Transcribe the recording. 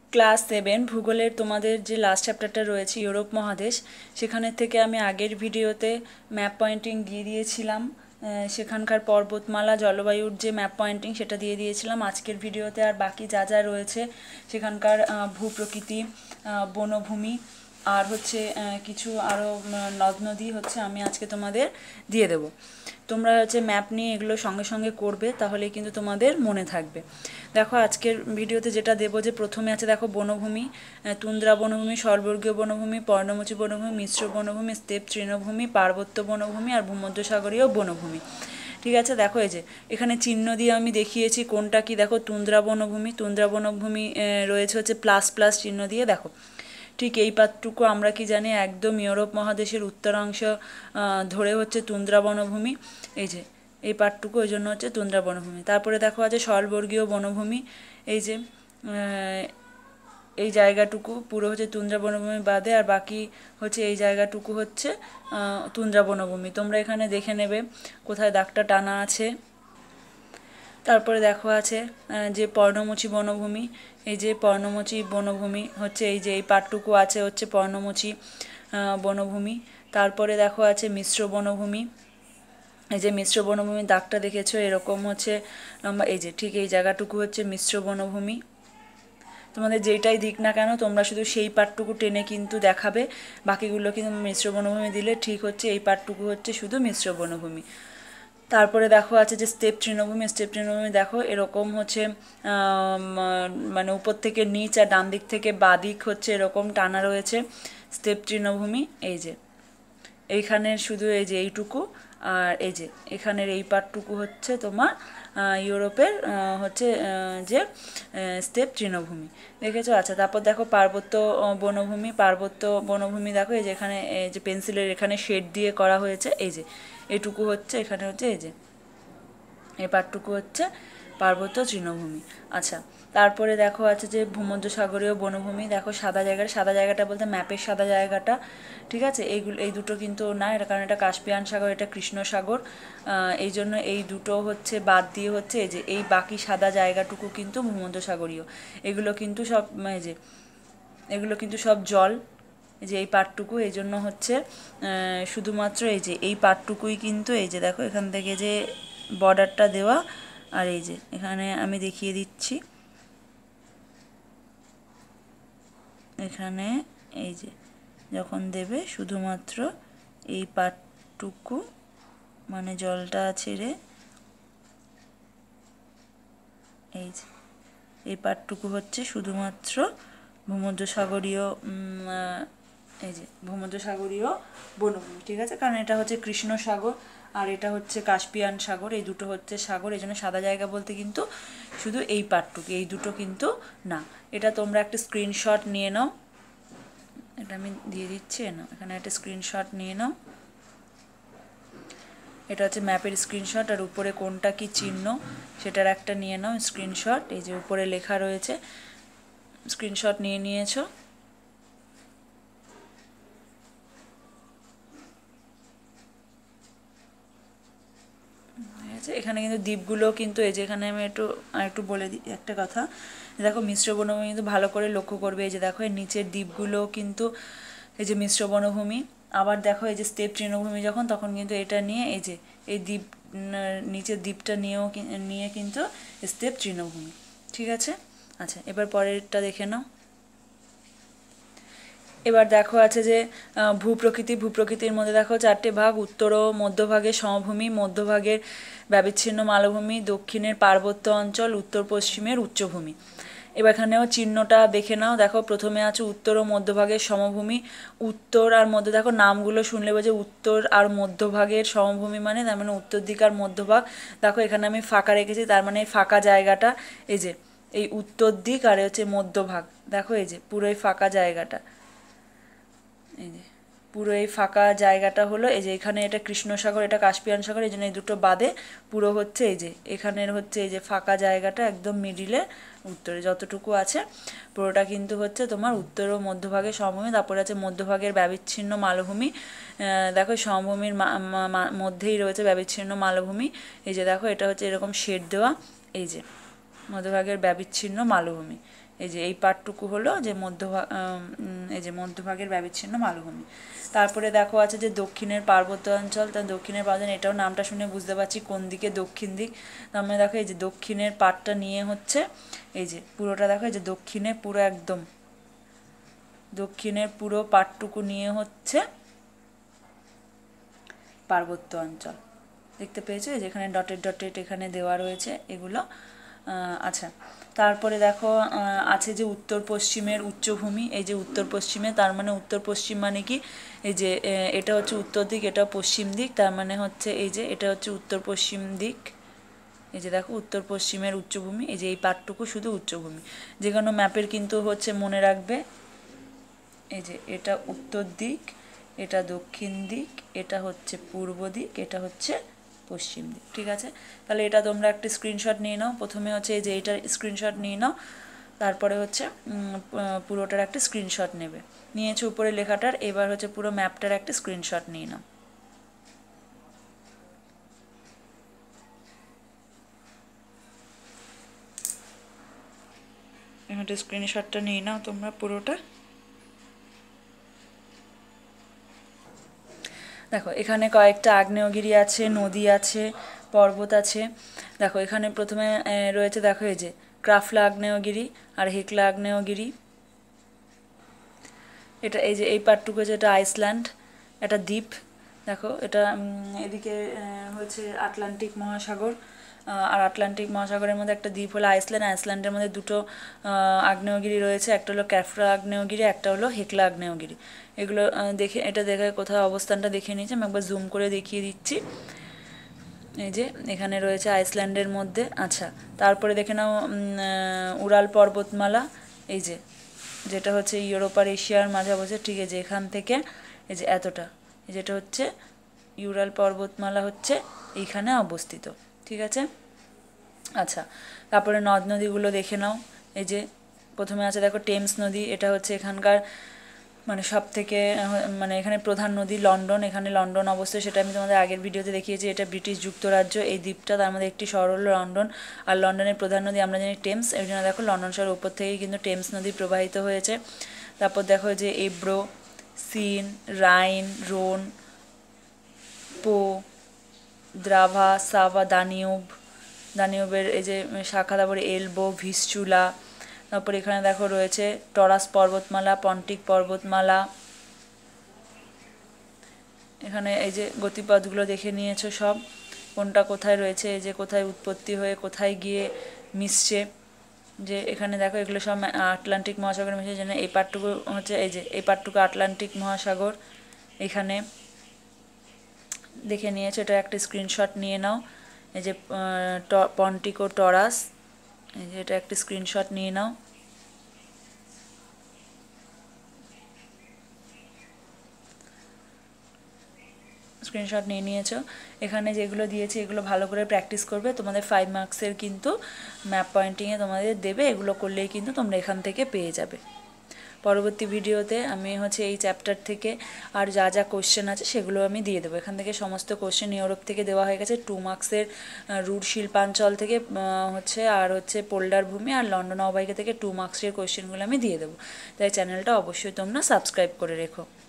Class 7 ভূগোলের তোমাদের যে লাস্ট চ্যাপ্টারটা রয়েছে ইউরোপ মহাদেশ, সেখানের থেকে আমি আগের ভিডিওতে ম্যাপ পয়েন্টিং দিয়ে দিয়েছিলাম। সেখানকার পর্বতমালা জলবায়ুর যে ম্যাপ পয়েন্টিং সেটা দিয়ে দিয়েছিলাম। আজকের ভিডিওতে আর বাকি যা যা রয়েছে সেখানকার ভূপ্রকৃতি, বনভূমি আর হচ্ছে কিছু আরও নদ নদী হচ্ছে আমি আজকে তোমাদের দিয়ে দেব। তোমরা হচ্ছে ম্যাপ নিয়ে এগুলো সঙ্গে সঙ্গে করবে, তাহলে কিন্তু তোমাদের মনে থাকবে। দেখো আজকের ভিডিওতে যেটা দেবো, যে প্রথমে আছে দেখো বনভূমি, তুন্দ্রা বনভূমি, স্বর্বর্গীয় বনভূমি, পর্ণমোচী বনভূমি, মিশ্র বনভূমি, স্টেপ তৃণভূমি, পার্বত্য বনভূমি আর ভূমধ্যসাগরীয় বনভূমি। ঠিক আছে, দেখো এই যে এখানে চিহ্ন দিয়ে আমি দেখিয়েছি কোনটা কি। দেখো তুন্দ্রা বনভূমি, তুন্দ্রা বনভূমি রয়েছে হচ্ছে প্লাস প্লাস চিহ্ন দিয়ে। দেখো ঠিক এই পাতটুকু আমরা কি জানি, একদম ইউরোপ মহাদেশের উত্তরাংশ ধরে হচ্ছে তুন্দ্রা বনভূমি। এই যে এই পাটটুকু ওই জন্য হচ্ছে তুন্দ্রা বনভূমি। তারপরে দেখো আছে স্বর্বর্গীয় বনভূমি, এই যে এই জায়গাটুকু পুরো হচ্ছে তুন্দ্রা বনভূমি বাদে, আর বাকি হচ্ছে এই জায়গাটুকু হচ্ছে তুন্দ্রা বনভূমি। তোমরা এখানে দেখে নেবে কোথায় দাগটা টানা আছে। তারপরে দেখো আছে যে পর্ণমোচী বনভূমি, এই যে পর্ণমোচী বনভূমি হচ্ছে এই যে এই পাটটুকু আছে হচ্ছে পর্ণমোচী বনভূমি। তারপরে দেখো আছে মিশ্র বনভূমি, এই যে মিশ্র বনভূমির দাগটা দেখেছো এরকম হচ্ছে লম্বা, এই যে ঠিক এই জায়গাটুকু হচ্ছে মিশ্র বনভূমি। তোমাদের যেইটাই দিক না কেন তোমরা শুধু সেই পাটটুকু টেনে কিন্তু দেখাবে, বাকিগুলো কিন্তু মিশ্র বনভূমি দিলে ঠিক হচ্ছে এই পাটটুকু হচ্ছে শুধু মিশ্র বনভূমি। তারপরে দেখো আছে যে স্টেপ তৃণভূমি, স্টেপ তৃণভূমি দেখো এরকম হচ্ছে মানে উপর থেকে নিচ আর ডান দিক থেকে বাঁ দিক হচ্ছে এরকম টানা রয়েছে স্টেপ তৃণভূমি। এই যে এইখানের শুধু এই যে এইটুকু, আর এই যে এখানের এই পার্টটুকু হচ্ছে তোমার ইউরোপের হচ্ছে যে স্টেপ তৃণভূমি। দেখেছো? আচ্ছা, তারপর দেখো পার্বত্য বনভূমি, পার্বত্য বনভূমি দেখো এই যে এখানে এই যে পেন্সিলের এখানে শেড দিয়ে করা হয়েছে, এই যে এইটুকু হচ্ছে এখানে হচ্ছে এই যে এই পার্টটুকু হচ্ছে পার্বত্য তৃণভূমি। আচ্ছা, তারপরে দেখো আছে যে ভূমধ্যসাগরীয় বনভূমি। দেখো সাদা জায়গাটা, সাদা জায়গাটা বলতে ম্যাপের সাদা জায়গাটা, ঠিক আছে? এইগুলো এই দুটো কিন্তু না, এটা কারণ এটা কাস্পিয়ান সাগর, এটা কৃষ্ণ সাগর, এই জন্য এই দুটো হচ্ছে বাদ দিয়ে হচ্ছে এই যে এই বাকি সাদা জায়গাটুকু কিন্তু ভূমধ্যসাগরীয়। এগুলো কিন্তু সব এই যে এগুলো কিন্তু সব জল, এই যে এই পার্টটুকু, এই জন্য হচ্ছে শুধুমাত্র এই যে এই পার্টটুকুই কিন্তু এই যে দেখো এখান থেকে যে বর্ডারটা দেওয়া, আর এই যে এখানে আমি দেখিয়ে দিচ্ছি, এখানে এই যে যখন দেবে শুধুমাত্র এই পার্টটুকু মানে জলটা ছেড়ে এই যে এই পার্টটুকু হচ্ছে শুধুমাত্র ভূমধ্যসাগরীয় এই যে ভূমধ্যসাগরীয় বনভূমি, ঠিক আছে? কারণ এটা হচ্ছে কৃষ্ণ সাগর আর এটা হচ্ছে কাস্পিয়ান সাগর, এই দুটো হচ্ছে সাগর, এই জন্য সাদা জায়গা বলতে কিন্তু শুধু এই পার্টটুকু, এই দুটো কিন্তু না। এটা তোমরা একটা স্ক্রিনশট নিয়ে নাও, এটা আমি দিয়ে দিচ্ছি না, এখানে একটা স্ক্রিনশট নিয়ে নাও। এটা হচ্ছে ম্যাপের স্ক্রিনশট, আর উপরে কোনটা কি চিহ্ন সেটার একটা নিয়ে নাও স্ক্রিনশট। এই যে উপরে লেখা রয়েছে, স্ক্রিনশট নিয়ে নিয়েছো। এখানে কিন্তু দ্বীপগুলো কিন্তু এই যে এখানে আমি একটু বলে দিই একটা কথা, দেখো মিশ্র বনভূমি কিন্তু ভালো করে লক্ষ্য করবে, এই যে দেখো এর নিচের দ্বীপগুলো কিন্তু এই যে মিশ্র বনভূমি। আবার দেখো এই যে স্টেপ তৃণভূমি যখন, তখন কিন্তু এটা নিয়ে এই যে এই দ্বীপ নিচের দ্বীপটা নিয়ে কিন্তু স্টেপ তৃণভূমি, ঠিক আছে? আচ্ছা, এবার পরেরটা দেখে নাও। এবার দেখো আছে যে ভূপ্রকৃতি, ভূপ্রকৃতির মধ্যে দেখো চারটে ভাগ, উত্তর ও মধ্যভাগের সমভূমি, মধ্যভাগের ব্যবিচ্ছিন্ন মালভূমি, দক্ষিণের পার্বত্য অঞ্চল, উত্তর পশ্চিমের উচ্চভূমি। এবার এখানেও চিহ্নটা দেখে নাও। দেখো প্রথমে আছে উত্তর ও মধ্যভাগের সমভূমি, উত্তর আর মধ্যে দেখো নামগুলো শুনলে বোঝে উত্তর আর মধ্যভাগের সমভূমি মানে তার মানে উত্তর দিক আর মধ্যভাগ। দেখো এখানে আমি ফাঁকা রেখেছি, তার মানে ফাঁকা জায়গাটা এই যে এই উত্তর দিক আর হচ্ছে মধ্যভাগ, দেখো এই যে পুরো এই ফাঁকা জায়গাটা, এই যে পুরো এই ফাঁকা জায়গাটা হলো এই যে এখানে এটা কৃষ্ণ সাগর, এটা কাস্পিয়ান সাগর, এই জন্য এই দুটো বাদে পুরো হচ্ছে এই যে এখানের হচ্ছে এই যে ফাঁকা জায়গাটা একদম মিডিলে উত্তরে যতটুকু আছে পুরোটা কিন্তু হচ্ছে তোমার উত্তর ও মধ্যভাগের সমভূমি। তারপরে আছে মধ্যভাগের ব্যবিচ্ছিন্ন মালভূমি, দেখো সমভূমির মধ্যেই রয়েছে ব্যবিচ্ছিন্ন মালভূমি, এই যে দেখো এটা হচ্ছে এরকম শেড দেওয়া, এই যে মধ্যভাগের ব্যবিচ্ছিন্ন মালভূমি, এই যে এই পার্টটুকু হলো যে মধ্যভাগ, এই যে মধ্যভাগের ব্যবিচ্ছিন্ন মালভূমি। তারপরে দেখো আছে যে দক্ষিণের পার্বত্য অঞ্চল, তা দক্ষিণের পার্বত্য, এটাও নামটা শুনে বুঝতে পারছি কোন দিকে, দক্ষিণ দিক। তার মানে দেখো এই যে দক্ষিণের পার্টটা নিয়ে হচ্ছে এই যে পুরোটা, দেখো এই যে দক্ষিণে পুরো একদম দক্ষিণের পুরো পার্টটুকু নিয়ে হচ্ছে পার্বত্য অঞ্চল। দেখতে পেয়েছো যেখানে ডটেড ডটেড এখানে দেওয়া রয়েছে এগুলো। আচ্ছা, তারপরে দেখো আছে যে উত্তর পশ্চিমের উচ্চভূমি, এই যে উত্তর পশ্চিমে, তার মানে উত্তর পশ্চিম মানে কি, এই যে এটা হচ্ছে উত্তর দিক, এটা পশ্চিম দিক, তার মানে হচ্ছে এই যে এটা হচ্ছে উত্তর পশ্চিম দিক। এই যে দেখো উত্তর পশ্চিমের উচ্চভূমি, এই যে এই পার্টটুকু শুধু উচ্চভূমি। যে কোনো ম্যাপের কিন্তু হচ্ছে মনে রাখবে, এই যে এটা উত্তর দিক, এটা দক্ষিণ দিক, এটা হচ্ছে পূর্ব দিক, এটা হচ্ছে পশ্চিম দিক। ঠিক আছে, তাহলে এটা তোমরা একটা স্ক্রিনশট নিয়ে নাও। প্রথমে হচ্ছে এই যে এইটার স্ক্রিনশট নিয়ে নাও, তারপরে হচ্ছে পুরোটার একটা স্ক্রিনশট নেবে। নিয়েছো উপরে লেখাটার, এবার হচ্ছে পুরো ম্যাপটার একটা স্ক্রিনশট নিয়ে নাও। এখানে স্ক্রিনশটটা নিয়ে নাও তোমরা পুরোটা। দেখো এখানে কয়েকটা আগ্নেয়গিরি আছে, নদী আছে, পর্বত আছে। দেখো এখানে প্রথমে রয়েছে, দেখো এই যে ক্রাফলা আগ্নেয়গিরি আর হেকলা আগ্নেয়গিরি। এটা এই যে এই পার্টটুকু হচ্ছে এটা আইসল্যান্ড, এটা দ্বীপ। দেখো এটা এদিকে হচ্ছে আটলান্টিক মহাসাগর, আর আটলান্টিক মহাসাগরের মধ্যে একটা দ্বীপ হলো আইসল্যান্ড। আইসল্যান্ডের মধ্যে দুটো আগ্নেয়গিরি রয়েছে, একটা হলো ক্রাফলা আগ্নেয়গিরি, একটা হলো হেকলা আগ্নেয়গিরি। এগুলো দেখে, এটা দেখে কোথায় অবস্থানটা দেখে নিয়েছি, আমি একবার জুম করে দেখিয়ে দিচ্ছি। এই যে এখানে রয়েছে আইসল্যান্ডের মধ্যে। আচ্ছা, তারপরে দেখে নাও উরাল পর্বতমালা, এই যে যেটা হচ্ছে ইউরোপ আর এশিয়ার মাঝামাঝি, ঠিক আছে, এখান থেকে এই যে এতটা, যেটা হচ্ছে ইউরাল পর্বতমালা হচ্ছে এইখানে অবস্থিত। ঠিক আছে, আচ্ছা, তারপরে নদ নদীগুলো দেখে নাও। এই যে প্রথমে আছে দেখো টেমস নদী, এটা হচ্ছে এখানকার মানে সব থেকে মানে এখানে প্রধান নদী লন্ডন, এখানে লন্ডন অবস্থিত, সেটা আমি তোমাদের আগের ভিডিওতে দেখিয়েছি। এটা ব্রিটিশ যুক্তরাজ্য, এই দ্বীপটা, তার মধ্যে একটি শহর হলো লন্ডন। আর লন্ডনের প্রধান নদী আমরা জানি টেমস, এই জন্য দেখো লন্ডন শহরের উপর থেকেই কিন্তু টেমস নদী প্রবাহিত হয়েছে। তারপর দেখো যে এব্রো, সিন, রাইন, রোন, পো, দ্রাভা, সাভা, দানিউবের এই যে শাখা, তারপরে এলবো, ভিসচুলা। তারপর এখানে দেখো রয়েছে টরাস পর্বতমালা, পন্টিক পর্বতমালা। এখানে এই যে গতিপথগুলো দেখে নিয়েছো সব, কোনটা কোথায় রয়েছে, এই যে কোথায় উৎপত্তি হয়ে কোথায় গিয়ে মিশছে। যে এখানে দেখো এগুলো সব আটলান্টিক মহাসাগর মিশে, যেন এই পার্টটুকু হচ্ছে এই যে এই পার্টটুকু আটলান্টিক মহাসাগর। এখানে দেখে নিয়েছো, এটা একটা স্ক্রিনশট নিয়ে নাও। এই যে পন্টিকো টরাস, এই যে এটা একটা স্ক্রিনশট নিয়ে নাও। স্ক্রিনশট নিয়ে নিয়েছো। এখানে যেগুলো দিয়েছি এগুলো ভালো করে প্র্যাকটিস করবে, তোমাদের 5 মার্কসের কিন্তু ম্যাপ পয়েন্টিংয়ে তোমাদের দেবে, এগুলো করলেই কিন্তু তোমরা এখান থেকে পেয়ে যাবে। পরবর্তী ভিডিওতে আমি হচ্ছে এই চ্যাপ্টার থেকে আর যা যা কোশ্চেন আছে সেগুলো আমি দিয়ে দেবো। এখান থেকে সমস্ত কোশ্চেন ইউরোপ থেকে দেওয়া হয়ে গেছে, 2 মার্কসের রুট শিল্পাঞ্চল থেকে হচ্ছে, আর হচ্ছে পোল্ডার ভূমি আর লন্ডন অববাহিকা থেকে 2 মার্কসের কোশ্চেনগুলো আমি দিয়ে দেবো। তাই চ্যানেলটা অবশ্যই তোমরা সাবস্ক্রাইব করে রেখো।